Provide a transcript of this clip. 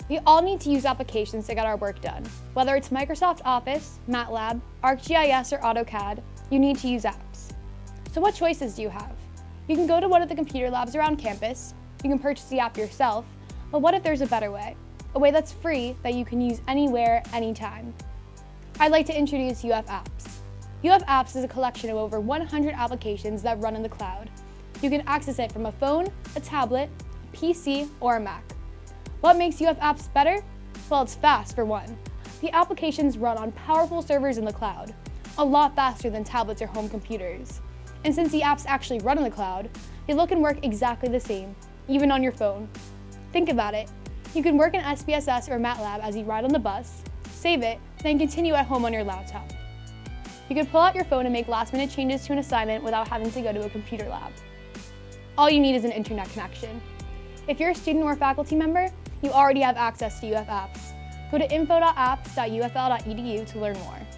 We all need to use applications to get our work done. Whether it's Microsoft Office, MATLAB, ArcGIS, or AutoCAD, you need to use apps. So what choices do you have? You can go to one of the computer labs around campus, you can purchase the app yourself, but what if there's a better way? A way that's free that you can use anywhere, anytime. I'd like to introduce UFApps. UFApps is a collection of over 100 applications that run in the cloud. You can access it from a phone, a tablet, a PC, or a Mac. What makes UFApps better? Well, it's fast for one. The applications run on powerful servers in the cloud, a lot faster than tablets or home computers. And since the apps actually run in the cloud, they look and work exactly the same, even on your phone. Think about it. You can work in SPSS or MATLAB as you ride on the bus, save it, then continue at home on your laptop. You can pull out your phone and make last-minute changes to an assignment without having to go to a computer lab. All you need is an internet connection. If you're a student or faculty member, you already have access to UFApps. Go to info.apps.ufl.edu to learn more.